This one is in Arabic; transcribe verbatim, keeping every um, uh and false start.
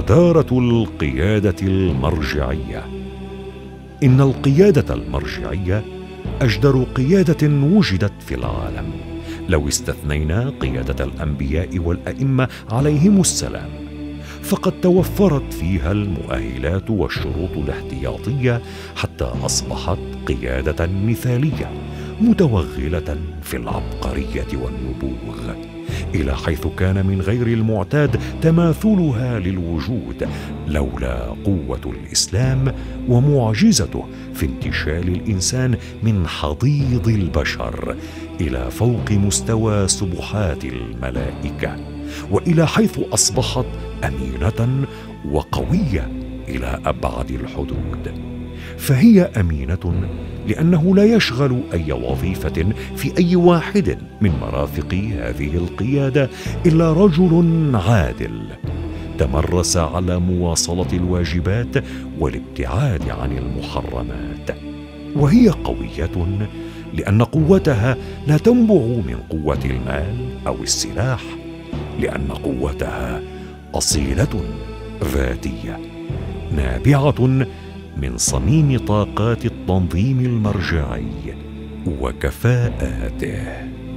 جدارة القيادة المرجعية. إن القيادة المرجعية أجدر قيادة وجدت في العالم، لو استثنينا قيادة الأنبياء والأئمة عليهم السلام، فقد توفرت فيها المؤهلات والشروط الاحتياطية حتى أصبحت قيادة مثالية متوغلة في العبقرية والنبوغ، إلى حيث كان من غير المعتاد تماثلها للوجود لولا قوة الإسلام ومعجزته في انتشال الإنسان من حضيض البشر إلى فوق مستوى سبحات الملائكة، وإلى حيث أصبحت أمينة وقوية إلى أبعد الحدود. فهي أمينة لأنه لا يشغل أي وظيفة في أي واحد من مرافق هذه القيادة إلا رجل عادل تمرس على مواصلة الواجبات والابتعاد عن المحرمات. وهي قوية لأن قوتها لا تنبع من قوة المال أو السلاح، لأن قوتها أصيلة ذاتية نابعة من صميم طاقات التنظيم المرجعي وكفاءاته.